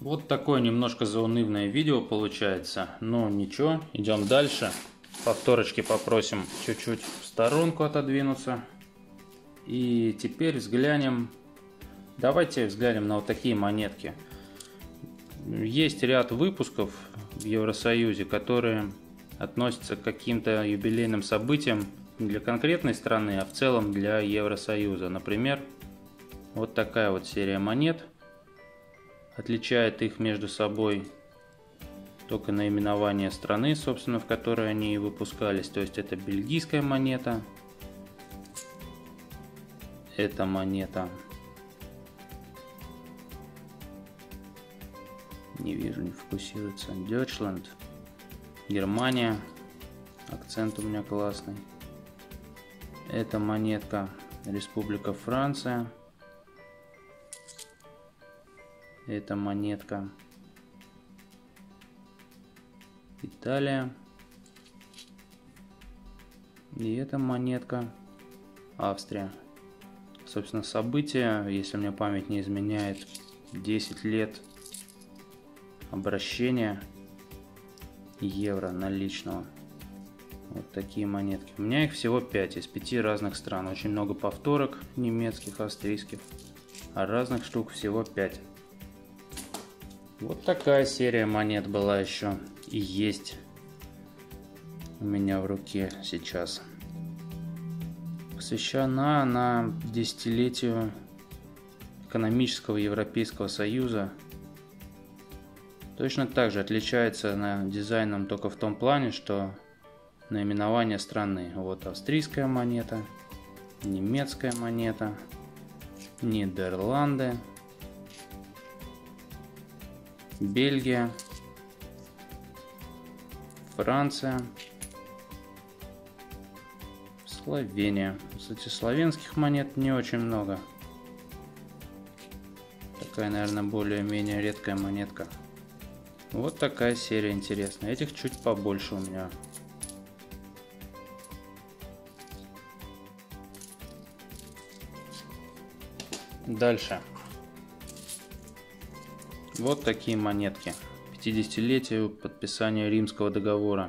Вот такое немножко заунывное видео получается, но ничего, идем дальше. Повторочки попросим чуть-чуть в сторонку отодвинуться. И теперь давайте взглянем на вот такие монетки. Есть ряд выпусков в Евросоюзе, которые относятся к каким-то юбилейным событиям не для конкретной страны, а в целом для Евросоюза. Например, вот такая вот серия монет. Отличает их между собой только наименование страны, собственно, в которой они выпускались. То есть это бельгийская монета. Эта монета. Не вижу, не фокусируется. Deutschland. Германия. Акцент у меня классный. Эта монетка. Республика Франция. Эта монетка. Италия. И эта монетка. Австрия. Собственно, события, если мне память не изменяет, 10 лет обращения евро наличного. Вот такие монетки. У меня их всего 5 из 5 разных стран. Очень много повторок немецких, австрийских. А разных штук всего 5. Вот такая серия монет была еще и есть у меня в руке сейчас. Посвящена она десятилетию экономического Европейского Союза. Точно так же отличается она дизайном только в том плане, что наименование страны. Вот австрийская монета, немецкая монета, Нидерланды, Бельгия, Франция, Словения. Кстати, славянских монет не очень много. Такая, наверное, более-менее редкая монетка. Вот такая серия интересная. Этих чуть побольше у меня. Дальше. Вот такие монетки. 50-летию подписания Римского договора.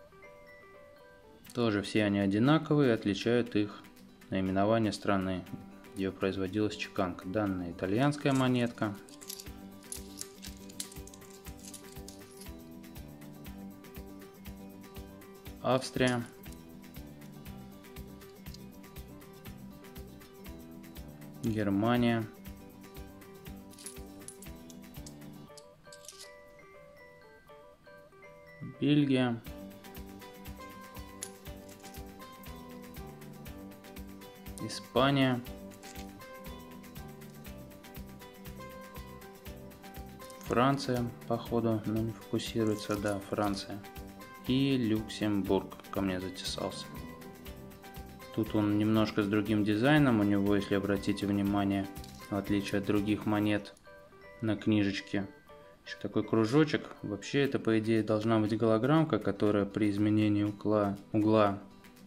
Тоже все они одинаковые, отличают их наименование страны, где производилась чеканка. Данная итальянская монетка. Австрия. Германия. Бельгия. Испания. Франция, походу, но не фокусируется, да, Франция. И Люксембург ко мне затесался. Тут он немножко с другим дизайном, у него, если обратите внимание, в отличие от других монет на книжечке, еще такой кружочек. Вообще это, по идее, должна быть голограммка, которая при изменении угла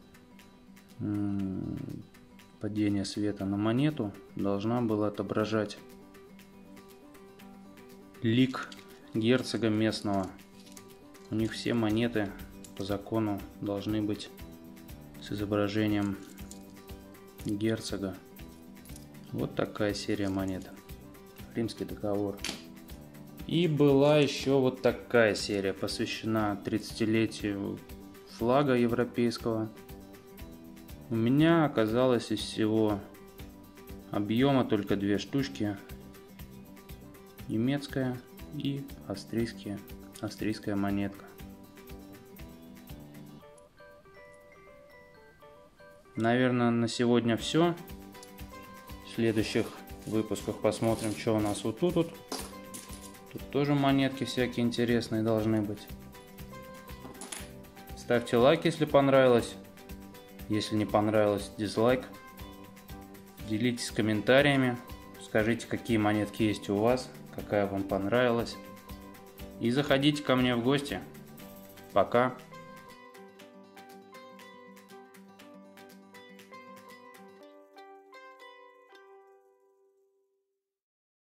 падения света на монету должна была отображать лик герцога местного. У них все монеты по закону должны быть с изображением герцога. Вот такая серия монет. Римский договор. И была еще вот такая серия, посвящена 30-летию флага европейского. У меня оказалось из всего объема только 2 штучки. Немецкая и австрийская монетка. Наверное, на сегодня все. В следующих выпусках посмотрим, что у нас вот тут. Тут тоже монетки всякие интересные должны быть. Ставьте лайк, если понравилось. Если не понравилось, дизлайк. Делитесь комментариями. Скажите, какие монетки есть у вас, какая вам понравилась. И заходите ко мне в гости. Пока.